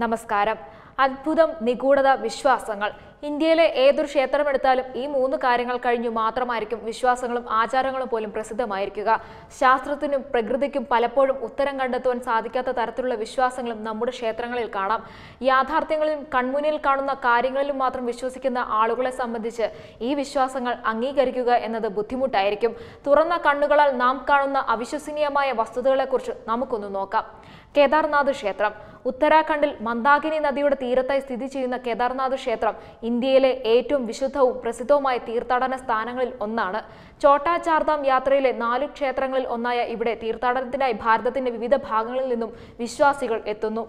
നമസ്കാരം. അത്ഭുതം, നിഗൂഢത, വിശ്വാസങ്ങൾ. ഇന്ത്യയിലെ ഏതൊരു ക്ഷേത്രമെടുത്താലും ഈ മൂന്ന് കാര്യങ്ങൾ കഴിഞ്ഞു മാത്രമായിരിക്കും വിശ്വാസങ്ങളും ആചാരങ്ങളും പോലും പ്രസിദ്ധമായിരിക്കുക. ശാസ്ത്രത്തിനും പ്രകൃതിക്കും പലപ്പോഴും ഉത്തരം കണ്ടെത്തുവാൻ സാധിക്കാത്ത തരത്തിലുള്ള വിശ്വാസങ്ങളും നമ്മുടെ ക്ഷേത്രങ്ങളിൽ കാണാം. യാഥാർത്ഥ്യങ്ങളിലും കൺമുന്നിൽ കാണുന്ന കാര്യങ്ങളിലും മാത്രം വിശ്വസിക്കുന്ന ആളുകളെ സംബന്ധിച്ച് ഈ വിശ്വാസങ്ങൾ അംഗീകരിക്കുക എന്നത് ബുദ്ധിമുട്ടായിരിക്കും. തുറന്ന കണ്ണുകളാൽ നാം കാണുന്ന അവിശ്വസനീയമായ വസ്തുതകളെക്കുറിച്ച് നമുക്കൊന്ന് നോക്കാം. കേദാർനാഥ് ക്ഷേത്രം. ഉത്തരാഖണ്ഡിൽ മന്ദാകിനി നദിയുടെ തീരത്തായി സ്ഥിതി ചെയ്യുന്ന കേദാർനാഥ് ക്ഷേത്രം ഇന്ത്യയിലെ ഏറ്റവും വിശുദ്ധവും പ്രസിദ്ധവുമായ തീർത്ഥാടന സ്ഥാനങ്ങളിൽ ഒന്നാണ്. ഛോട്ടാ ചാർധാം യാത്രയിലെ 4 ക്ഷേത്രങ്ങളിൽ ഒന്നായ ഇവിടെ തീർത്ഥാടനത്തിനായി ഭാരതത്തിന്റെ വിവിധ ഭാഗങ്ങളിൽ നിന്നും വിശ്വാസികൾ എത്തുന്നു.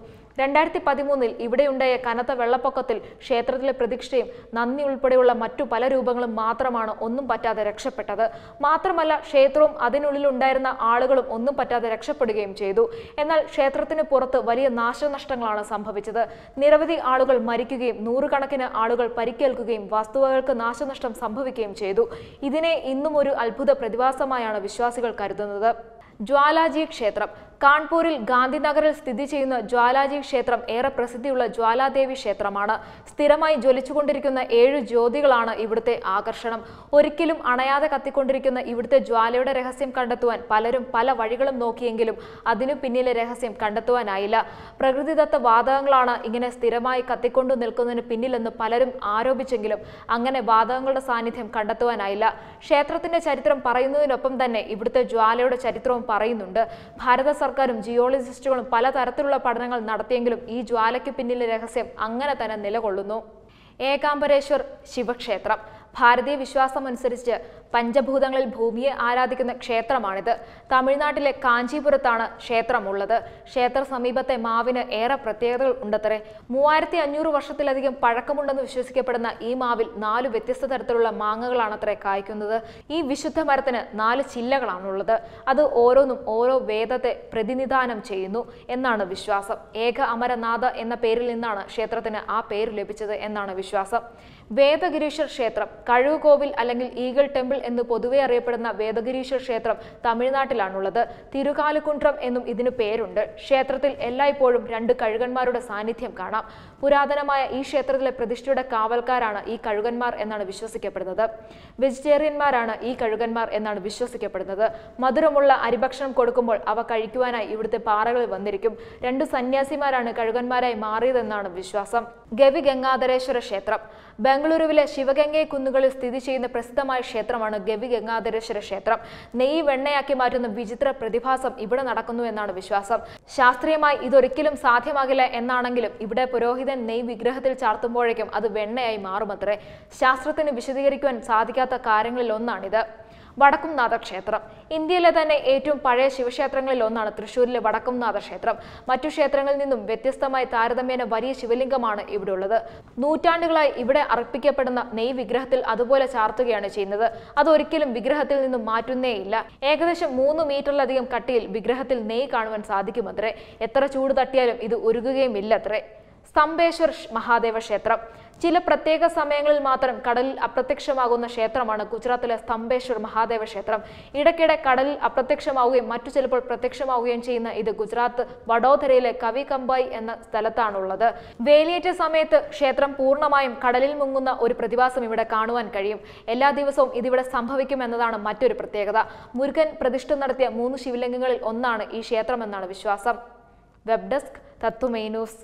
2013 ഇവിടെയുണ്ടായ കനത്ത വെള്ളപ്പൊക്കത്തിൽ ക്ഷേത്രത്തിലെ പ്രതിഷ്ഠയും നന്ദി ഉൾപ്പെടെയുള്ള മറ്റു പല രൂപങ്ങളും മാത്രമാണ് ഒന്നും പറ്റാതെ രക്ഷപ്പെട്ടത്. മാത്രമല്ല, ക്ഷേത്രവും അതിനുള്ളിലുണ്ടായിരുന്ന ആളുകളും ഒന്നും പറ്റാതെ രക്ഷപ്പെടുകയും ചെയ്തു. എന്നാൽ ക്ഷേത്രത്തിന് പുറത്ത് വലിയ നാശനഷ്ടങ്ങളാണ് സംഭവിച്ചത്. നിരവധി ആളുകൾ മരിക്കുകയും നൂറുകണക്കിന് ആളുകൾ പരിക്കേൽക്കുകയും വസ്തുവകൾക്ക് നാശനഷ്ടം സംഭവിക്കുകയും ചെയ്തു. ഇതിനെ ഇന്നും ഒരു അത്ഭുത പ്രതിഭാസമായാണ് വിശ്വാസികൾ കരുതുന്നത്. ജ്വാലാജി ക്ഷേത്രം. കാൺപൂരിൽ ഗാന്ധിനഗറിൽ സ്ഥിതി ചെയ്യുന്ന ജ്വാലാജി ക്ഷേത്രം ഏറെ പ്രസിദ്ധിയുള്ള ജ്വാലാദേവി ക്ഷേത്രമാണ്. സ്ഥിരമായി ജ്വലിച്ചുകൊണ്ടിരിക്കുന്ന 7 ജ്യോതികളാണ് ഇവിടുത്തെ ആകർഷണം. ഒരിക്കലും അണയാതെ കത്തിക്കൊണ്ടിരിക്കുന്ന ഇവിടുത്തെ ജ്വാലയുടെ രഹസ്യം കണ്ടെത്തുവാൻ പലരും പല വഴികളും നോക്കിയെങ്കിലും അതിനു പിന്നിലെ രഹസ്യം കണ്ടെത്തുവാനായില്ല. പ്രകൃതിദത്ത വാതകങ്ങളാണ് ഇങ്ങനെ സ്ഥിരമായി കത്തിക്കൊണ്ടു നിൽക്കുന്നതിന് പിന്നിലെന്ന് പലരും ആരോപിച്ചെങ്കിലും അങ്ങനെ വാതകങ്ങളുടെ സാന്നിധ്യം കണ്ടെത്തുവാനായില്ല. ക്ഷേത്രത്തിന്റെ ചരിത്രം പറയുന്നതിനൊപ്പം തന്നെ ഇവിടുത്തെ ജ്വാലയുടെ ചരിത്രവും പറയുന്നുണ്ട്. ഭാരത സർക്കാരും ജിയോളജിസ്റ്റുകളും പലതരത്തിലുള്ള പഠനങ്ങൾ നടത്തിയെങ്കിലും ഈ ജ്വാലയ്ക്ക് പിന്നിലെ രഹസ്യം അങ്ങനെ തന്നെ നിലകൊള്ളുന്നു. ഏകാംബരേശ്വർ ശിവക്ഷേത്രം. ഭാരതീയ വിശ്വാസമനുസരിച്ച് പഞ്ചഭൂതങ്ങളിൽ ഭൂമിയെ ആരാധിക്കുന്ന ക്ഷേത്രമാണിത്. തമിഴ്നാട്ടിലെ കാഞ്ചീപുരത്താണ് ക്ഷേത്രമുള്ളത്. ക്ഷേത്ര സമീപത്തെ മാവിന് ഏറെ പ്രത്യേകതകൾ ഉണ്ടത്രേ. 3500 വർഷത്തിലധികം പഴക്കമുണ്ടെന്ന് വിശ്വസിക്കപ്പെടുന്ന ഈ മാവിൽ 4 വ്യത്യസ്ത തരത്തിലുള്ള മാങ്ങകളാണത്രേ കായ്ക്കുന്നത്. ഈ വിശുദ്ധ മരത്തിന് 4 ചില്ലകളാണുള്ളത്. അത് ഓരോന്നും ഓരോ വേദത്തെ പ്രതിനിധാനം ചെയ്യുന്നു എന്നാണ് വിശ്വാസം. ഏക അമരനാഥ എന്ന പേരിൽ നിന്നാണ് ക്ഷേത്രത്തിന് ആ പേര് ലഭിച്ചത് എന്നാണ് വിശ്വാസം. വേദഗിരീശ്വർ ക്ഷേത്രം. കഴുകോവിൽ അല്ലെങ്കിൽ ഈഗിൾ ടെമ്പിൾ എന്ന് പൊതുവെ അറിയപ്പെടുന്ന വേദഗിരീശ്വർ ക്ഷേത്രം തമിഴ്നാട്ടിലാണുള്ളത്. തിരുകാലുകുണ്ട്രം എന്നും ഇതിന് പേരുണ്ട്. ക്ഷേത്രത്തിൽ എല്ലായ്പ്പോഴും 2 കഴുകന്മാരുടെ സാന്നിധ്യം കാണാം. പുരാതനമായ ഈ ക്ഷേത്രത്തിലെ പ്രതിഷ്ഠയുടെ കാവൽക്കാരാണ് ഈ കഴുകന്മാർ എന്നാണ് വിശ്വസിക്കപ്പെടുന്നത്. വെജിറ്റേറിയന്മാരാണ് ഈ കഴുകന്മാർ എന്നാണ് വിശ്വസിക്കപ്പെടുന്നത്. മധുരമുള്ള അരിഭക്ഷണം കൊടുക്കുമ്പോൾ അവ കഴിക്കുവാനായി ഇവിടുത്തെ പാറകളിൽ വന്നിരിക്കും. 2 സന്യാസിമാരാണ് കഴുകന്മാരായി മാറിയതെന്നാണ് വിശ്വാസം. ഗവി ഗംഗാധരേശ്വര ക്ഷേത്രം. ബംഗളൂരുവിലെ ശിവഗംഗൈ കുന്നുകളിൽ സ്ഥിതി ചെയ്യുന്ന പ്രസിദ്ധമായ ക്ഷേത്രമാണ് ഗവി ഗംഗാധരേശ്വര ക്ഷേത്രം. നെയ്യ് വെണ്ണയാക്കി മാറ്റുന്ന വിചിത്ര പ്രതിഭാസം ഇവിടെ നടക്കുന്നു എന്നാണ് വിശ്വാസം. ശാസ്ത്രീയമായി ഇതൊരിക്കലും സാധ്യമാകില്ല എന്നാണെങ്കിലും ഇവിടെ പുരോഹിതൻ നെയ്യ് വിഗ്രഹത്തിൽ ചാർത്തുമ്പോഴേക്കും അത് വെണ്ണയായി മാറുമത്രേ. ശാസ്ത്രത്തിന് വിശദീകരിക്കുവാൻ സാധിക്കാത്ത കാര്യങ്ങളിൽ ഒന്നാണിത്. വടക്കുംനാഥ ക്ഷേത്രം. ഇന്ത്യയിലെ തന്നെ ഏറ്റവും പഴയ ശിവക്ഷേത്രങ്ങളിൽ ഒന്നാണ് തൃശ്ശൂരിലെ വടക്കുംനാഥ ക്ഷേത്രം. മറ്റു ക്ഷേത്രങ്ങളിൽ നിന്നും വ്യത്യസ്തമായി താരതമ്യേന വലിയ ശിവലിംഗമാണ് ഇവിടെ ഉള്ളത്. നൂറ്റാണ്ടുകളായി ഇവിടെ അർപ്പിക്കപ്പെടുന്ന നെയ്യ് വിഗ്രഹത്തിൽ അതുപോലെ ചാർത്തുകയാണ് ചെയ്യുന്നത്. അതൊരിക്കലും വിഗ്രഹത്തിൽ നിന്നും മാറ്റുന്നേയില്ല. ഏകദേശം 3 മീറ്ററിലധികം കട്ടിയിൽ വിഗ്രഹത്തിൽ നെയ്യ് കാണുവാൻ സാധിക്കുമത്രേ. എത്ര ചൂട് തട്ടിയാലും ഇത് ഉരുകുകയും ഇല്ലത്രേ. സ്തംഭേശ്വർ മഹാദേവ ക്ഷേത്രം. ചില പ്രത്യേക സമയങ്ങളിൽ മാത്രം കടലിൽ അപ്രത്യക്ഷമാകുന്ന ക്ഷേത്രമാണ് ഗുജറാത്തിലെ സ്തംഭേശ്വർ മഹാദേവ ക്ഷേത്രം. ഇടയ്ക്കിടെ കടലിൽ അപ്രത്യക്ഷമാവുകയും മറ്റു ചിലപ്പോൾ പ്രത്യക്ഷമാവുകയും ചെയ്യുന്ന ഇത് ഗുജറാത്ത് വഡോദരയിലെ കവി കമ്പായി എന്ന സ്ഥലത്താണുള്ളത്. വേലിയേറ്റ സമയത്ത് ക്ഷേത്രം പൂർണ്ണമായും കടലിൽ മുങ്ങുന്ന ഒരു പ്രതിഭാസം ഇവിടെ കാണുവാൻ കഴിയും. എല്ലാ ദിവസവും ഇതിവിടെ സംഭവിക്കുമെന്നതാണ് മറ്റൊരു പ്രത്യേകത. മുരുകൻ പ്രതിഷ്ഠ നടത്തിയ 3 ശിവലിംഗങ്ങളിൽ ഒന്നാണ് ഈ ക്ഷേത്രമെന്നാണ് വിശ്വാസം. Web desk Tatwamayi news.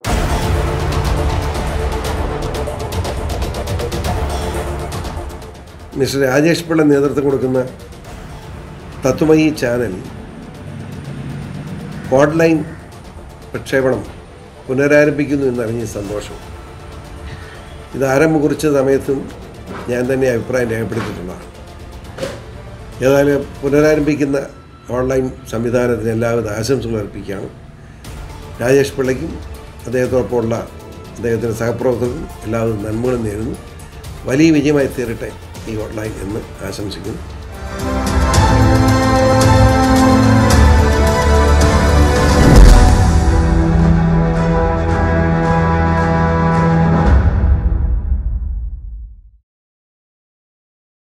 Mister Rajesh Pillai നേതൃത്വം കൊടുക്കുന്ന തത്വമയി ചാനൽ ഓൺലൈൻ പ്രക്ഷേപണം പുനരാരംഭിക്കുന്നു എന്നറിഞ്ഞ സന്തോഷം. ഇത് ആരംഭം കുറിച്ച സമയത്തും ഞാൻ തന്നെ അഭിപ്രായം രേഖപ്പെടുത്തിയിട്ടുള്ളതാണ്. ഏതായാലും പുനരാരംഭിക്കുന്ന ഓൺലൈൻ സംവിധാനത്തിന് എല്ലാവിധ ആശംസകൾ അർപ്പിക്കുകയാണ്. രാജേഷ് പിള്ളയ്ക്കും അദ്ദേഹത്തോടൊപ്പമുള്ള അദ്ദേഹത്തിൻ്റെ സഹപ്രവർത്തകർക്കും എല്ലാവിധ നന്മകളും നേരുന്നു. വലിയ വിജയമായി തീരട്ടെ ഈ ഓൺലൈൻ എന്ന് ആശംസിക്കുന്നു.